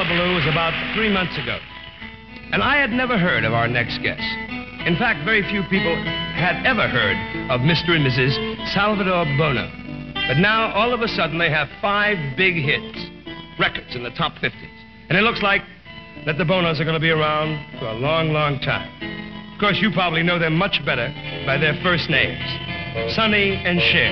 hullabaloo was about 3 months ago. And I had never heard of our next guest. In fact, very few people had ever heard of Mr. and Mrs. Salvador Bono. But now, all of a sudden, they have 5 big hits, records in the top 50s. And it looks like that the Bonos are going to be around for a long, long time. Of course, you probably know them much better by their first names, Sonny and Cher.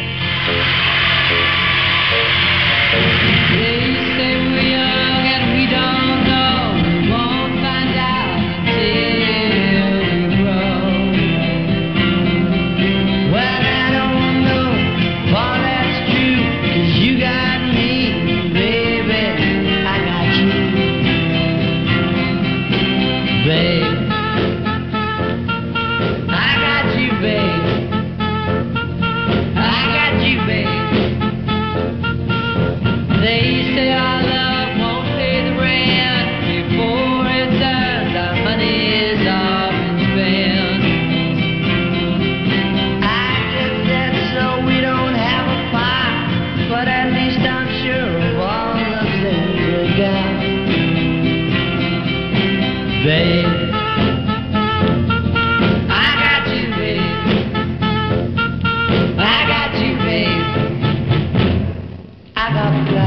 They say we're young and we don't know. We won't find out until we grow. Well, I don't know if all that's true, 'cause you got me, baby, I got you. Babe, I got you, babe. I got you, babe. They say our love won't pay the rent before it does. Our money is all been spent. I guess that's so we don't have a pot, but at least I'm sure of all the things we got. Babe, I got you, babe. I got you, babe. I got